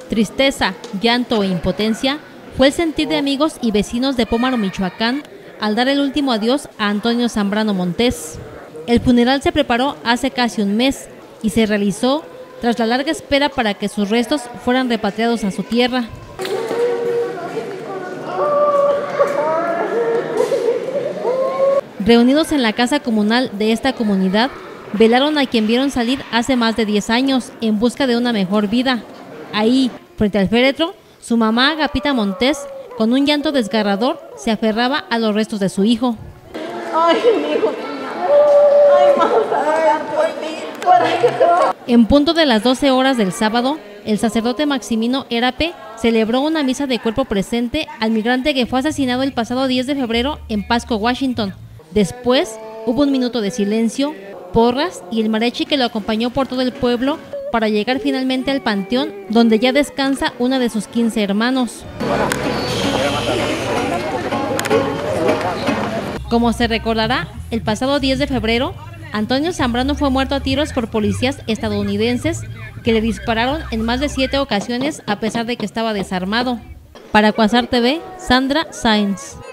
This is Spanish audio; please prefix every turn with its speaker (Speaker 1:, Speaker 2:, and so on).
Speaker 1: Tristeza, llanto e impotencia fue el sentir de amigos y vecinos de Pómaro, Michoacán, al dar el último adiós a Antonio Zambrano Montés. El funeral se preparó hace casi un mes y se realizó tras la larga espera para que sus restos fueran repatriados a su tierra. Reunidos en la casa comunal de esta comunidad, velaron a quien vieron salir hace más de 10 años en busca de una mejor vida. Ahí, frente al féretro, su mamá, Agapita Montés, con un llanto desgarrador, se aferraba a los restos de su hijo.
Speaker 2: Ay, mi hijo. Ay, vamos a orar por ti.
Speaker 1: En punto de las 12 horas del sábado, el sacerdote Maximino Érape celebró una misa de cuerpo presente al migrante que fue asesinado el pasado 10 de febrero en Pasco, Washington. Después, hubo un minuto de silencio, porras y el mariachi que lo acompañó por todo el pueblo para llegar finalmente al panteón, donde ya descansa una de sus 15 hermanos. Como se recordará, el pasado 10 de febrero, Antonio Zambrano fue muerto a tiros por policías estadounidenses que le dispararon en más de 7 ocasiones a pesar de que estaba desarmado. Para Quasar TV, Sandra Sáenz.